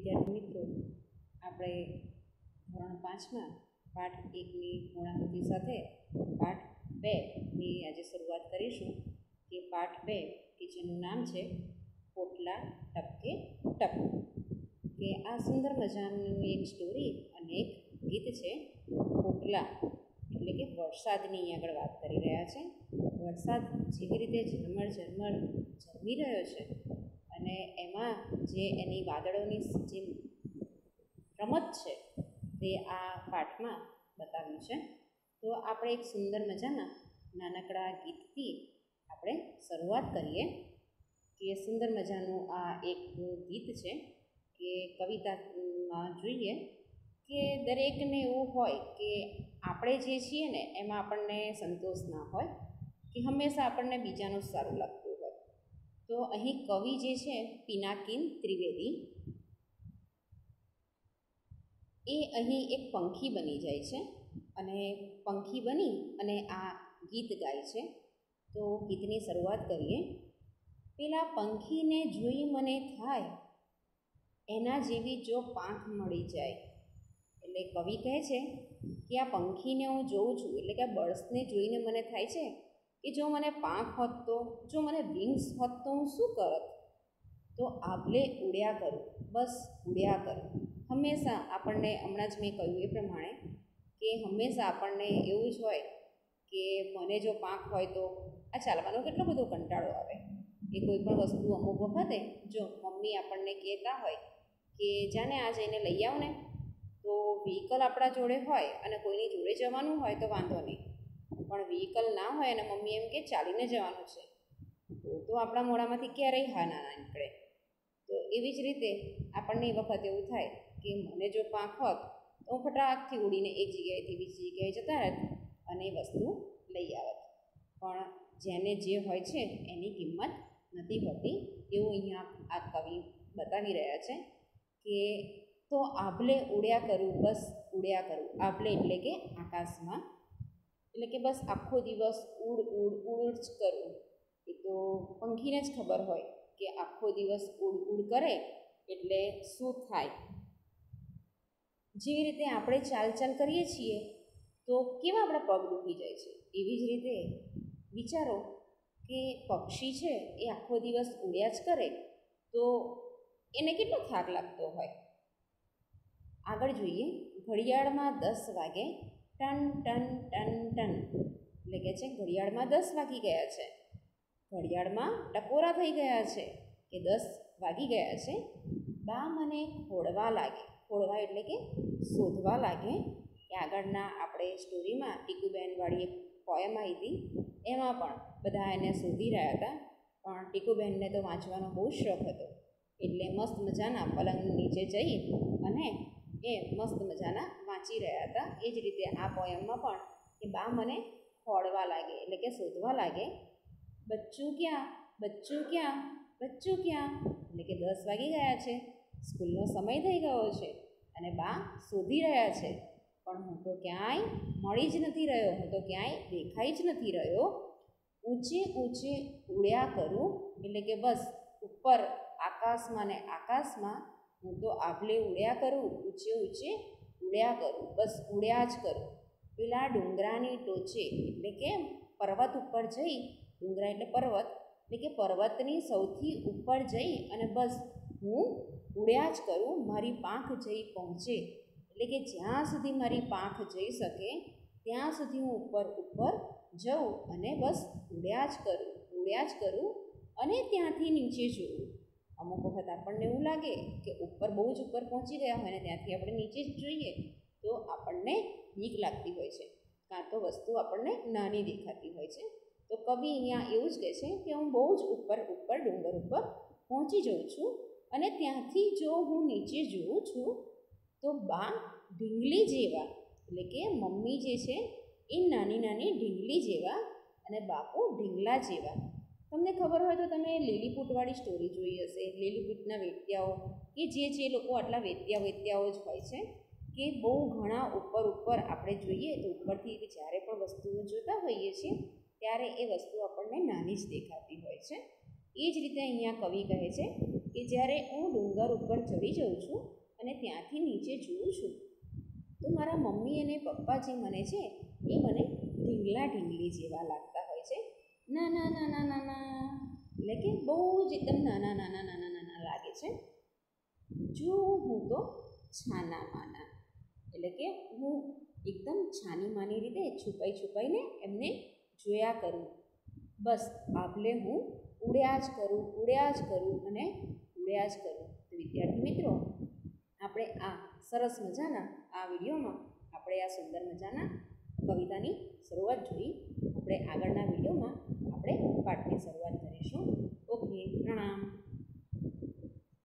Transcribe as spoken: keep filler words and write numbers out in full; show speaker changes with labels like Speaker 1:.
Speaker 1: વિદ્યાર્થી મિત્રો, આપણે ધોરણ પાંચમાં પાઠ એકની પૂર્ણાહુતિ સાથે પાઠ બેની આજે શરૂઆત કરીશું. કે પાઠ બે કે જેનું નામ છે પોટલા ટપકે ટપ. કે આ સુંદર મજાનું એક સ્ટોરી અને એક ગીત છે. પોટલા એટલે કે વરસાદની અહીં આગળ વાત કરી રહ્યા છે. વરસાદ જેવી રીતે ઝરમર ઝરમર ઝરમી રહ્યો છે અને એમાં જે એની વાદળોની જે રમત છે તે આ પાઠમાં બતાવ્યું છે. તો આપણે એક સુંદર મજાના નાનકડા ગીતથી આપણે શરૂઆત કરીએ. કે સુંદર મજાનું આ એક ગીત છે. કે કવિતામાં જોઈએ કે દરેકને એવું હોય કે આપણે જે છીએ ને એમાં આપણને સંતોષ ના હોય, કે હંમેશા આપણને બીજાનું સારું લાગતું હોય. તો અહીં કવિ જે છે પિનાકીન ત્રિવેદી, એ અહીં એક પંખી બની જાય છે અને પંખી બની અને આ ગીત ગાય છે. તો ગીતની શરૂઆત કરીએ. પેલા પંખીને જોઈ મને થાય, એના જેવી જો પાંખ મળી જાય. એટલે કવિ કહે છે કે આ પંખીને હું જોઉં છું, એટલે કે આ બર્ડ્સને જોઈને મને થાય છે કે જો મને પાંખ હોત તો, જો મને વિંગ્સ હોત તો હું શું કરત. તો આભલે ઉડ્યા કરું, બસ ઉડ્યા કરું. હંમેશા આપણને, હમણાં જ મેં કહ્યું એ પ્રમાણે, કે હંમેશા આપણને એવું જ હોય કે મને જો પાંખ હોય તો આ ચાલવાનો કેટલો બધો કંટાળો આવે. કે કોઈ પણ વસ્તુ અમુક વખતે જો મમ્મી આપણને કહેતા હોય કે જાને આ જઈને લઈ આવ ને, તો વ્હીકલ આપણા જોડે હોય અને કોઈની જોડે જવાનું હોય તો વાંધો નહીં, પણ વ્હીકલ ના હોય અને મમ્મી એમ કે ચાલીને જવાનું છે તો તો આપણા મોઢામાંથી ક્યારેય હા ના ના નીકળે. તો એવી જ રીતે આપણને એ વખત એવું થાય કે મને જો પાંખ હોત તો હું ફટાકથી ઉડીને એક જગ્યાએથી બીજી જગ્યાએ જતા રહેત અને એ વસ્તુ લઈ આવત. પણ જેને જે હોય છે એની કિંમત નથી હોતી, એવું અહીંયા આ કવિ બતાવી રહ્યા છે. કે તો આભલે ઉડ્યા કરું, બસ ઉડ્યા કરું. આભલે એટલે કે આકાશમાં, એટલે કે બસ આખો દિવસ ઉડ ઉડ ઉડ જ કરું. એ તો પંખીને જ ખબર હોય કે આખો દિવસ ઉડ ઉડ કરે એટલે શું થાય. જેવી રીતે આપણે ચાલ ચાલ કરીએ છીએ તો કેવા આપણા પગ દુખી જાય છે, એવી જ રીતે વિચારો કે પક્ષી છે એ આખો દિવસ ઉડ્યા જ કરે તો એને કેટલો થાક લાગતો હોય. આગળ જોઈએ. ઘડિયાળમાં દસ વાગે ટન ટન ટન ટન. એટલે કે છે ઘડિયાળમાં દસ વાગી ગયા છે. ઘડિયાળમાં ટકોરા થઈ ગયા છે કે દસ વાગી ગયા છે. બા મને ખોળવા લાગે. ખોળવા એટલે કે શોધવા લાગે. કે આગળના આપણે સ્ટોરીમાં ટીકુબહેનવાળી એક પોયમ આવી હતી, એમાં પણ બધા એને શોધી રહ્યા હતા, પણ ટીકુબહેનને તો વાંચવાનો બહુ શોખ હતો એટલે મસ્ત મજાના પલંગ નીચે જઈ અને એ મસ્ત મજાના વાંચી રહ્યા હતા. એ જ રીતે આ પોયમમાં પણ કે બા મને ખોળવા લાગે એટલે કે શોધવા લાગે. બચ્ચું ક્યાં, બચ્ચું ક્યાં, બચ્ચું ક્યાં. એટલે કે દસ વાગી ગયા છે, સ્કૂલનો સમય થઈ ગયો છે અને બા શોધી રહ્યા છે, પણ હું તો ક્યાંય મળી જ નથી રહ્યો, હું તો ક્યાંય દેખાઈ જ નથી રહ્યો. ઊંચે ઊંચે ઉડ્યા કરું, એટલે કે બસ ઉપર આકાશમાં ને આકાશમાં હું તો આભલે ઉડ્યા કરું, ઊંચે ઊંચે ઉડ્યા કરું, બસ ઉડ્યા જ કરું. પેલા ડુંગરાની ટોચે, એટલે કે પર્વત ઉપર જઈ, ડુંગરા એટલે પર્વત, એટલે કે પર્વતની સૌથી ઉપર જઈ અને બસ હું ઉડ્યા જ કરું. મારી પાંખ જઈ પહોંચે, એટલે કે જ્યાં સુધી મારી પાંખ જઈ શકે ત્યાં સુધી હું ઉપર ઉપર જઉં અને બસ ઉડ્યા જ કરું, ઉડ્યા જ કરું અને ત્યાંથી નીચે જોઉં. અમુક વખત આપણને એવું લાગે કે ઉપર બહુ જ ઉપર પહોંચી ગયા હોય ને ત્યાંથી આપણે નીચે જ જોઈએ તો આપણને બીક લાગતી હોય છે, કાં તો વસ્તુ આપણને નાની દેખાતી હોય છે. તો કવિ અહીંયા એવું જ કહે છે કે હું બહુ જ ઉપર ઉપર ડુંગર ઉપર પહોંચી જાઉં છું અને ત્યાંથી જો હું નીચે જોઉં છું તો બા ઢીંગલી જેવા, એટલે કે મમ્મી જે છે એ નાની નાની ઢીંગલી જેવા અને બાપુ ઢીંગલા જેવા. તમને ખબર હોય તો તમે લીલીપૂટવાળી સ્ટોરી જોઈ હશે. લીલીપૂટના વેત્યાઓ, કે જે જે લોકો આટલા વેત્યા વેત્યાઓ જ હોય છે કે બહુ ઘણા ઉપર ઉપર આપણે જોઈએ તો ઉપરથી જ્યારે પણ વસ્તુઓ જોતા હોઈએ છીએ ત્યારે એ વસ્તુ આપણને નાની જ દેખાતી હોય છે. એ જ રીતે અહીંયા કવિ કહે છે કે જ્યારે હું ડુંગર ઉપર ચડી જાઉં છું અને ત્યાંથી નીચે જોઉં છું તો મારા મમ્મી અને પપ્પા જે મને છે એ મને ઢીંગલા ઢીંગલી જેવા લાગતા હોય છે. નાના નાના નાના, એટલે કે બહુ જ એકદમ નાના નાના નાના નાના લાગે છે. જો હું તો છાના માના, એટલે કે હું એકદમ છાની માની રીતે છુપાઈ છુપાઈને એમને જોયા કરું. બસ આભલે હું ઉડ્યા જ કરું ઉડ્યા જ કરું અને ઉડ્યા જ કરું. તો વિદ્યાર્થી મિત્રો, આપણે આ સરસ મજાના આ વિડીયોમાં આપણે આ સુંદર મજાના કવિતાની શરૂઆત જોઈ. આપણે આગળના વિડીયોમાં આપણે પાઠની શરૂઆત કરીશું. ઓકે, પ્રણામ.